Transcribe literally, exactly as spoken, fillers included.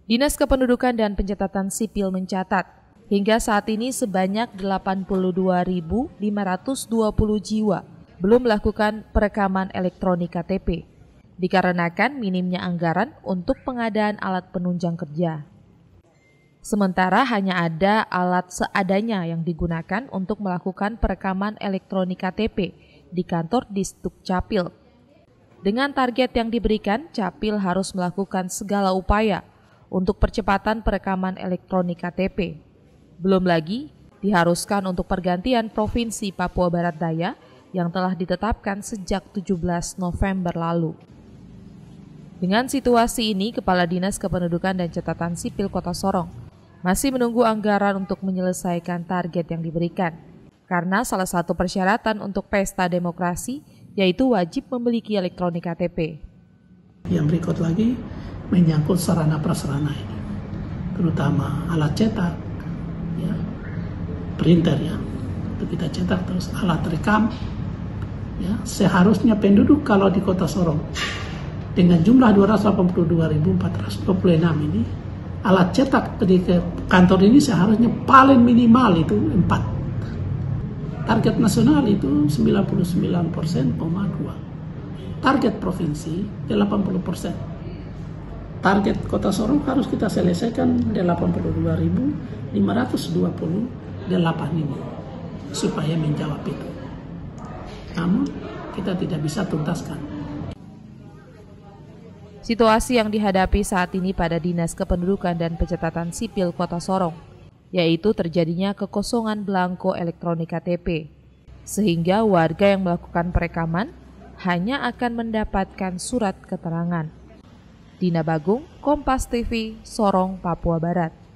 Dinas Kependudukan dan Pencatatan Sipil mencatat, hingga saat ini sebanyak delapan puluh dua ribu lima ratus dua puluh jiwa belum melakukan perekaman elektronik K T P, dikarenakan minimnya anggaran untuk pengadaan alat penunjang kerja. Sementara hanya ada alat seadanya yang digunakan untuk melakukan perekaman elektronik K T P di kantor Disduk Capil. Dengan target yang diberikan, Capil harus melakukan segala upaya untuk percepatan perekaman elektronik K T P. Belum lagi, diharuskan untuk pergantian Provinsi Papua Barat Daya yang telah ditetapkan sejak tujuh belas November lalu. Dengan situasi ini, Kepala Dinas Kependudukan dan Catatan Sipil Kota Sorong masih menunggu anggaran untuk menyelesaikan target yang diberikan, karena salah satu persyaratan untuk pesta demokrasi yaitu wajib memiliki elektronik K T P. Yang berikut lagi menyangkut sarana prasarana ini, terutama alat cetak, ya, printer ya, itu kita cetak, terus alat rekam, ya, seharusnya penduduk kalau di Kota Sorong dengan jumlah dua ratus delapan puluh dua ribu empat ratus dua puluh enam ini, alat cetak di kantor ini seharusnya paling minimal itu empat. Target nasional itu sembilan puluh sembilan persen koma dua. Target provinsi delapan puluh persen. Target Kota Sorong harus kita selesaikan delapan puluh dua ribu lima ratus dua puluh delapan ini supaya menjawab itu. Namun kita tidak bisa tuntaskan. Situasi yang dihadapi saat ini pada Dinas Kependudukan dan Pencatatan Sipil Kota Sorong, yaitu terjadinya kekosongan belangko elektronik K T P, sehingga warga yang melakukan perekaman hanya akan mendapatkan surat keterangan. Dina Bagung, Kompas T V, Sorong, Papua Barat.